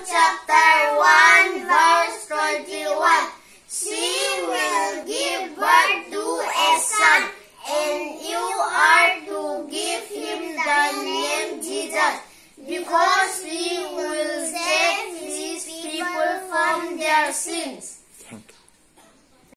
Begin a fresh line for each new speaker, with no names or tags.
chapter 1, verse 21. She will give birth to a son, and you are to give him the name Jesus, because he will save his people from their sins.
Thank you.